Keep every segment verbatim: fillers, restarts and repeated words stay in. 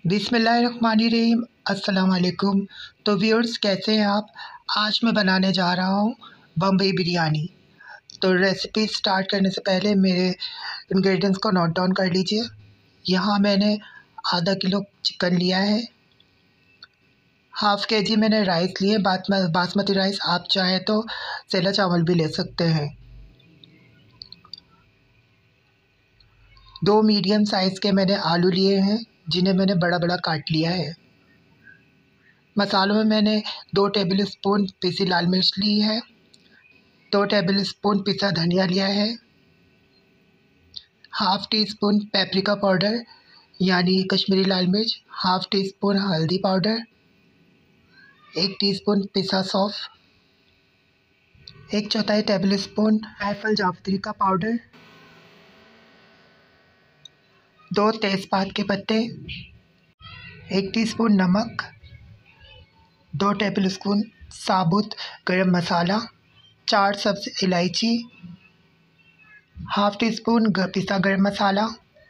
बिस्मिल्लाहिर्रहमानिर्रहीम। अस्सलाम वालेकुम। तो व्यूअर्स, कैसे हैं आप? आज मैं बनाने जा रहा हूँ बम्बई बिरयानी। तो रेसिपी स्टार्ट करने से पहले मेरे इंग्रेडिएंट्स को नोट डाउन कर लीजिए। यहाँ मैंने आधा किलो चिकन लिया है, हाफ़ के जी मैंने राइस लिए, बासमती राइस। आप चाहें तो सेला चावल भी ले सकते हैं। दो मीडियम साइज़ के मैंने आलू लिए हैं, जिन्हें मैंने बड़ा बड़ा काट लिया है। मसालों में मैंने दो टेबल स्पून पीसी लाल मिर्च ली है, दो टेबल स्पून पिसा धनिया लिया है, half teaspoon paprika powder यानी कश्मीरी लाल मिर्च, हाफ़ टी स्पून हल्दी पाउडर, एक टीस्पून पिसा सौंफ, एक चौथाई टेबल स्पून जायफल जावित्री का पाउडर, दो तेज़पात के पत्ते, एक टीस्पून नमक, दो टेबल स्पून साबुत गरम मसाला, चार सब्ज़ इलायची, हाफ़ टी स्पून पिसा गरम मसाला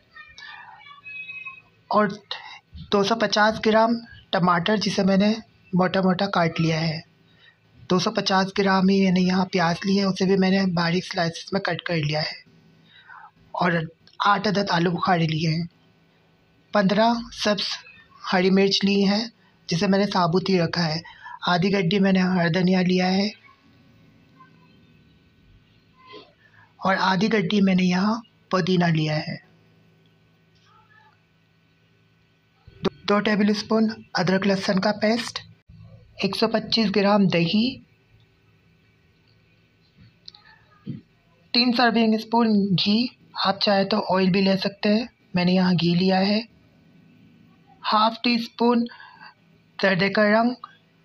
और दो सौ पचास ग्राम टमाटर, जिसे मैंने मोटा मोटा काट लिया है। दो सौ पचास ग्राम ही मैंने यहाँ प्याज लिए है, उसे भी मैंने बारीक स्लाइसेस में कट कर लिया है। और आठ अदद आलू बुखारे लिए हैं। पंद्रह सब्ज़ हरी मिर्च ली हैं, जिसे मैंने साबुत ही रखा है। आधी गड्डी मैंने हरा धनिया लिया है और आधी गड्डी मैंने यहाँ पुदीना लिया है। दो टेबल स्पून अदरक लहसुन का पेस्ट, एक सौ पच्चीस ग्राम दही, तीन सर्विंग स्पून घी, आप चाहे तो ऑयल भी ले सकते हैं, मैंने यहाँ घी लिया है। हाफ़ टी स्पून जर्दे का रंग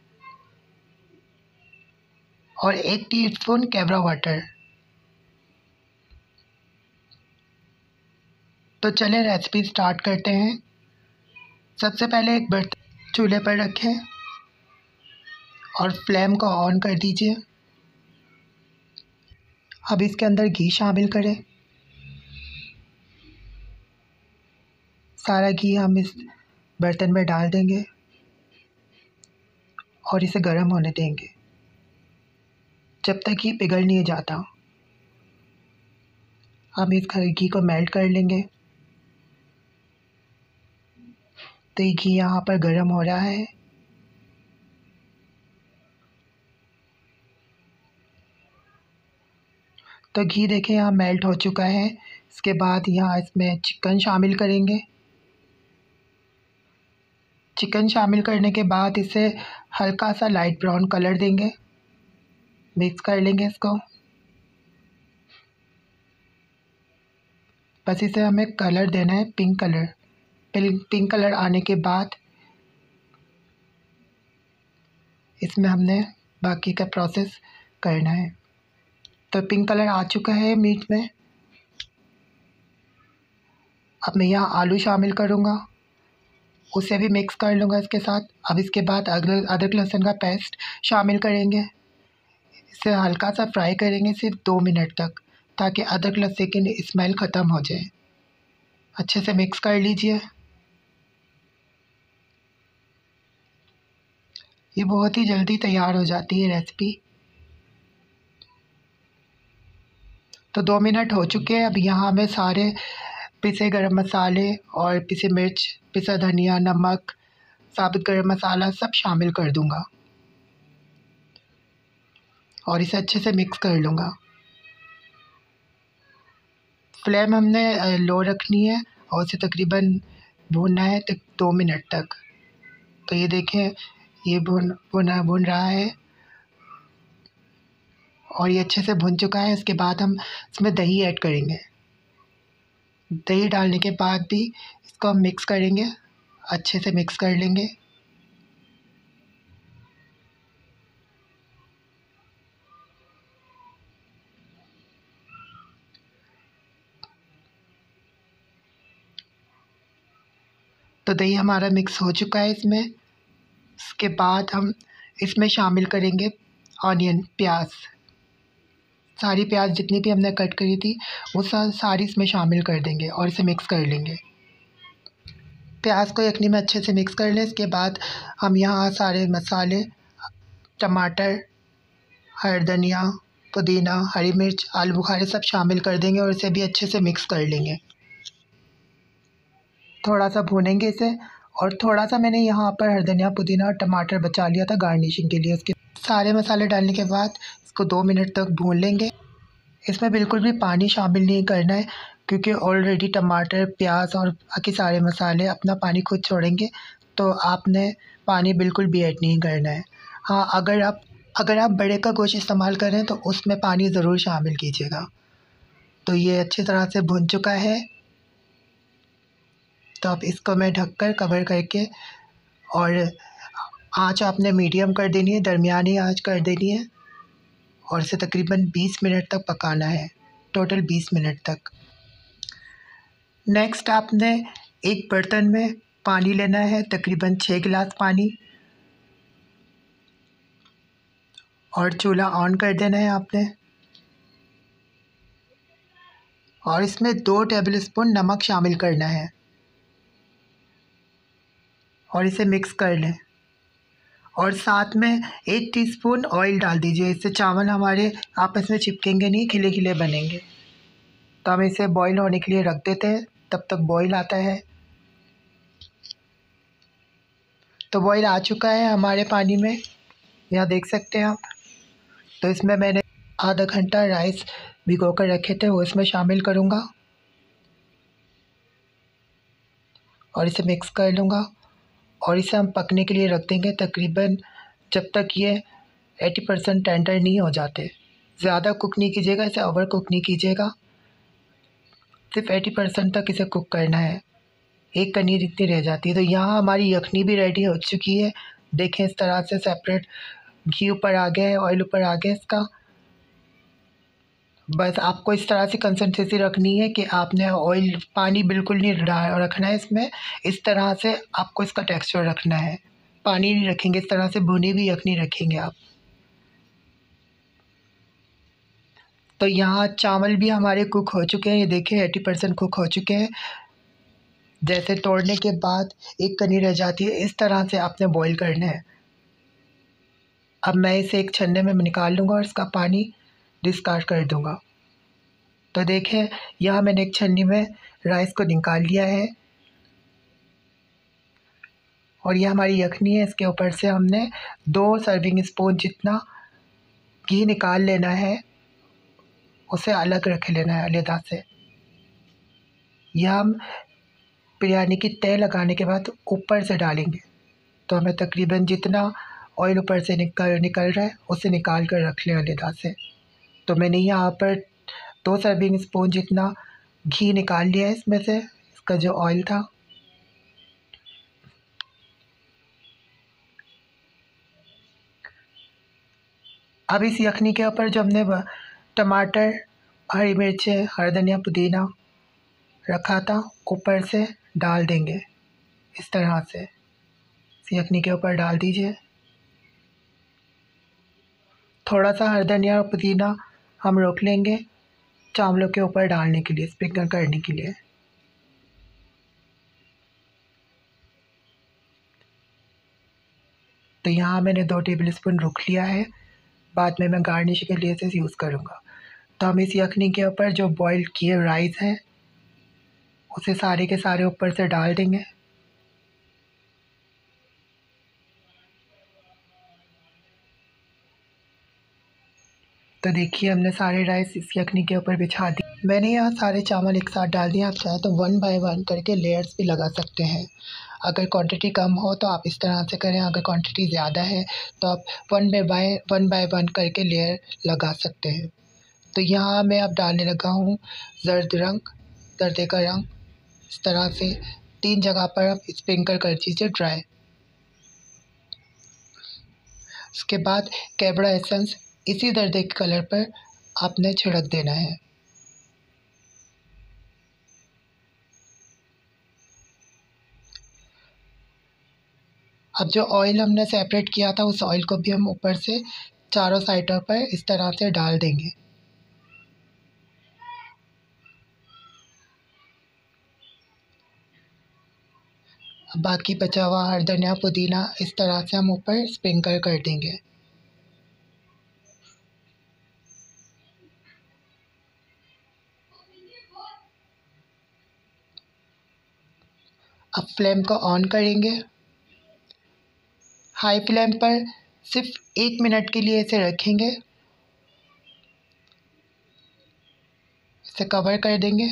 और एक टीस्पून कैवरा वाटर। तो चलें रेसिपी स्टार्ट करते हैं। सबसे पहले एक बर्तन चूल्हे पर रखें और फ्लेम को ऑन कर दीजिए। अब इसके अंदर घी शामिल करें। सारा घी हम इस बर्तन में डाल देंगे और इसे गर्म होने देंगे जब तक घी पिघल नहीं जाता। हम इस घी को मेल्ट कर लेंगे। तो ये घी यहाँ पर गर्म हो रहा है। तो घी देखें यहाँ मेल्ट हो चुका है। इसके बाद यहाँ इसमें चिकन शामिल करेंगे। चिकन शामिल करने के बाद इसे हल्का सा लाइट ब्राउन कलर देंगे। मिक्स कर लेंगे इसको। बस इसे हमें कलर देना है, पिंक कलर। पिंक कलर आने के बाद इसमें हमने बाकी का प्रोसेस करना है। तो पिंक कलर आ चुका है मीट में। अब मैं यहाँ आलू शामिल करूँगा, उसे भी मिक्स कर लूँगा इसके साथ। अब इसके बाद अदरक लहसुन का पेस्ट शामिल करेंगे। इसे हल्का सा फ्राई करेंगे सिर्फ दो मिनट तक, ताकि अदरक लहसुन की स्मेल ख़त्म हो जाए। अच्छे से मिक्स कर लीजिए। ये बहुत ही जल्दी तैयार हो जाती है रेसिपी। तो दो मिनट हो चुके हैं। अब यहाँ मैं सारे पिसे गरम मसाले और पिसे मिर्च, पिसा धनिया, नमक, साबुत गरम मसाला सब शामिल कर दूँगा और इसे अच्छे से मिक्स कर लूँगा। फ्लेम हमने लो रखनी है और इसे तकरीबन भूनना है तक दो मिनट तक। तो ये देखें, ये भुन भुना भुन रहा है और ये अच्छे से भुन चुका है। इसके बाद हम इसमें दही ऐड करेंगे। दही डालने के बाद भी इसको हम मिक्स करेंगे, अच्छे से मिक्स कर लेंगे। तो दही हमारा मिक्स हो चुका है इसमें। इसके बाद हम इसमें शामिल करेंगे ऑनियन, प्याज। सारी प्याज जितनी भी हमने कट करी थी, वो सारी इसमें शामिल कर देंगे और इसे मिक्स कर लेंगे। प्याज को यखनी में अच्छे से मिक्स कर लें। इसके बाद हम यहाँ सारे मसाले, टमाटर, हरा धनिया, पुदीना, हरी मिर्च, आलू बुखारे सब शामिल कर देंगे और इसे भी अच्छे से मिक्स कर लेंगे। थोड़ा सा भूनेंगे इसे। और थोड़ा सा मैंने यहाँ पर हरा धनिया, पुदीना और टमाटर बचा लिया था गार्निशिंग के लिए। उसके सारे मसाले डालने के बाद इसको दो मिनट तक भून लेंगे। इसमें बिल्कुल भी पानी शामिल नहीं करना है, क्योंकि ऑलरेडी टमाटर, प्याज और बाकी सारे मसाले अपना पानी खुद छोड़ेंगे, तो आपने पानी बिल्कुल भी ऐड नहीं करना है। हाँ, अगर आप अगर आप बड़े का गोश्त इस्तेमाल करें तो उसमें पानी ज़रूर शामिल कीजिएगा। तो ये अच्छी तरह से भुन चुका है। तो अब इसको मैं ढककर कवर करके, और आँच आपने मीडियम कर देनी है, दरमियानी आँच कर देनी है, और इसे तकरीबन बीस मिनट तक पकाना है, टोटल बीस मिनट तक। नेक्स्ट आपने एक बर्तन में पानी लेना है, तकरीबन छः गिलास पानी, और चूल्हा ऑन कर देना है आपने। और इसमें दो टेबलस्पून नमक शामिल करना है और इसे मिक्स कर लें। और साथ में एक टीस्पून ऑयल डाल दीजिए, इससे चावल हमारे आपस में चिपकेंगे नहीं, खिले खिले बनेंगे। तो हम इसे बॉईल होने के लिए रख देते हैं, तब तक बॉईल आता है। तो बॉईल आ चुका है हमारे पानी में, यहाँ देख सकते हैं आप। तो इसमें मैंने आधा घंटा राइस भिगो कर रखे थे, वो इसमें शामिल करूँगा और इसे मिक्स कर लूँगा। और इसे हम पकने के लिए रख देंगे, तकरीबन जब तक ये अस्सी परसेंट टेंडर नहीं हो जाते। ज़्यादा कुक नहीं कीजिएगा, इसे ओवर कुक नहीं कीजिएगा, सिर्फ अस्सी परसेंट तक इसे कुक करना है। एक कनीर इतनी रह जाती है। तो यहाँ हमारी यखनी भी रेडी हो चुकी है। देखें, इस तरह से सेपरेट घी ऊपर आ गया है, ऑयल ऊपर आ गया इसका। बस आपको इस तरह से कंसिस्टेंसी रखनी है कि आपने ऑयल, पानी बिल्कुल नहीं रखना है इसमें। इस तरह से आपको इसका टेक्सचर रखना है, पानी नहीं रखेंगे, इस तरह से भुनी हुई यखनी रखेंगे आप। तो यहाँ चावल भी हमारे कुक हो चुके हैं, ये देखें अस्सी परसेंट कुक हो चुके हैं। जैसे तोड़ने के बाद एक कनी रह जाती है, इस तरह से आपने बॉईल करना है। अब मैं इसे एक छन्ने में निकाल लूँगा और इसका पानी डिस्कार्ड कर दूँगा। तो देखें, यहाँ मैंने एक छन्नी में राइस को निकाल लिया है, और यह हमारी यखनी है। इसके ऊपर से हमने दो सर्विंग स्पून जितना घी निकाल लेना है, उसे अलग रख लेना है अलग से। यह हम बिरयानी की तय लगाने के बाद ऊपर से डालेंगे। तो हमें तकरीबन जितना ऑयल ऊपर से निकल निकल रहा है उसे निकाल कर रख लें अलग से। तो मैंने यहाँ पर दो सर्विंग स्पून जितना घी निकाल लिया है इसमें से, इसका जो ऑयल था। अब इस यखनी के ऊपर जो हमने टमाटर, हरी मिर्चें, हरा धनिया, पुदीना रखा था, ऊपर से डाल देंगे। इस तरह से इस यखनी के ऊपर डाल दीजिए। थोड़ा सा हरा धनिया और पुदीना हम रोक लेंगे चावलों के ऊपर डालने के लिए, स्प्रिंकल करने के लिए। तो यहाँ मैंने दो टेबल स्पून रोक लिया है, बाद में मैं गार्निश के लिए इसे यूज़ करूँगा। तो हम इस यखनी के ऊपर जो बॉईल किए राइस हैं उसे सारे के सारे ऊपर से डाल देंगे। तो देखिए, हमने सारे राइस इस यखनी के ऊपर बिछा दी। मैंने यहाँ सारे चावल एक साथ डाल दिए। आप चाहे तो वन बाय वन करके लेयर्स भी लगा सकते हैं। अगर क्वांटिटी कम हो तो आप इस तरह से करें, अगर क्वांटिटी ज़्यादा है तो आप one by by one by one करके लेयर लगा सकते हैं। तो यहाँ मैं अब डालने लगा हूँ जर्द रंग, जर्दे का रंग। इस तरह से तीन जगह पर आप स्प्रिंकल कर दीजिए ड्राई। उसके बाद कैबड़ा एसेंस इसी दर्दे के कलर पर आपने छिड़क देना है। अब जो ऑयल हमने सेपरेट किया था उस ऑयल को भी हम ऊपर से चारों साइडों पर इस तरह से डाल देंगे। अब बाकी बचा हुआ हरा धनिया पुदीना इस तरह से हम ऊपर स्प्रिंकल कर देंगे। अब फ्लेम को ऑन करेंगे, हाई फ्लेम पर सिर्फ एक मिनट के लिए इसे रखेंगे, इसे कवर कर देंगे।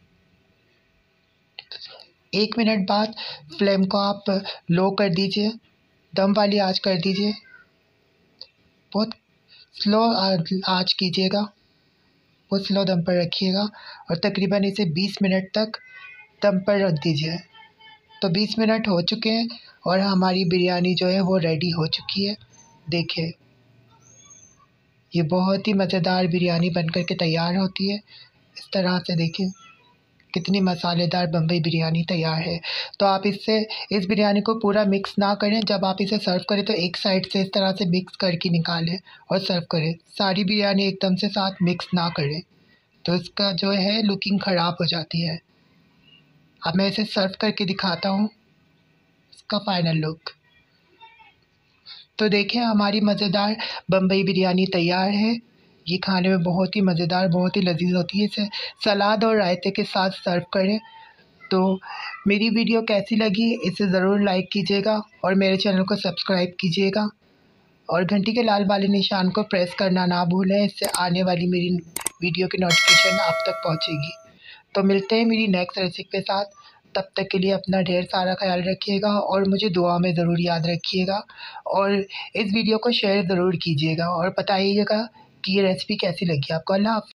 एक मिनट बाद फ्लेम को आप लो कर दीजिए, दम वाली आंच कर दीजिए, बहुत स्लो आंच कीजिएगा, बहुत स्लो दम पर रखिएगा और तकरीबन इसे बीस मिनट तक दम पर रख दीजिए। तो बीस मिनट हो चुके हैं और हमारी बिरयानी जो है वो रेडी हो चुकी है। देखिए ये बहुत ही मज़ेदार बिरयानी बनकर के तैयार होती है। इस तरह से देखिए कितनी मसालेदार बम्बई बिरयानी तैयार है। तो आप इससे इस बिरयानी को पूरा मिक्स ना करें, जब आप इसे सर्व करें तो एक साइड से इस तरह से मिक्स करके निकालें और सर्व करें। सारी बिरयानी एकदम से साथ मिक्स ना करें, तो इसका जो है लुकिंग ख़राब हो जाती है। अब मैं इसे सर्व करके दिखाता हूँ इसका फाइनल लुक। तो देखिए हमारी मज़ेदार बम्बई बिरयानी तैयार है। ये खाने में बहुत ही मज़ेदार, बहुत ही लजीज होती है। इसे सलाद और रायते के साथ सर्व करें। तो मेरी वीडियो कैसी लगी इसे ज़रूर लाइक कीजिएगा और मेरे चैनल को सब्सक्राइब कीजिएगा और घंटी के लाल वाले निशान को प्रेस करना ना भूलें। इससे आने वाली मेरी वीडियो की नोटिफिकेशन आप तक पहुंचेगी। तो मिलते हैं मेरी नेक्स्ट रेसिपी के साथ। तब तक के लिए अपना ढेर सारा ख्याल रखिएगा और मुझे दुआ में ज़रूर याद रखिएगा और इस वीडियो को शेयर ज़रूर कीजिएगा और बताइएगा कि ये रेसिपी कैसी लगी आपको। अल्लाह हाफ़िज़।